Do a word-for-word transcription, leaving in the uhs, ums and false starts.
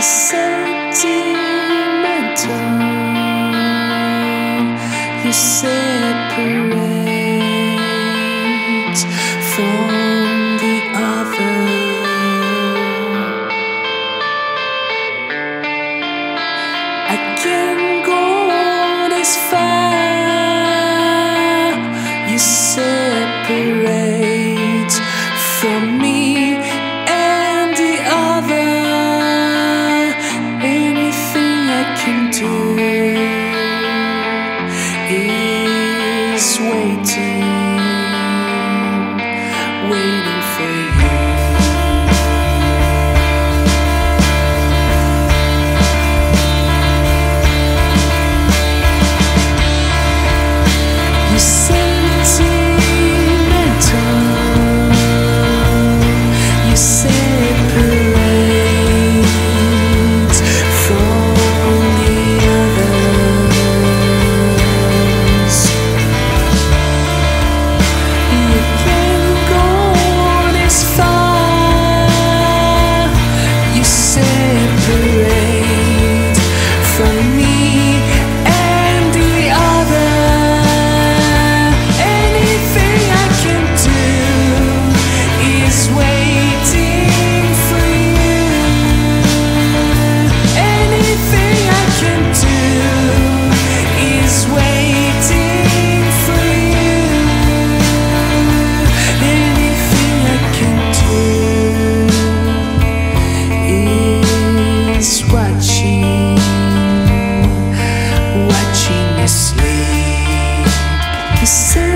You separate from the other. I can't go this far. You separate from me and the other. Anything I can do is waiting, waiting for you. You sentimental, you separate from the others. You can't go this far. You separate from me and the other. Anything I can do is waiting for you. Anything I can do is waiting for you. Anything I can do is watching, watching you sleep. You say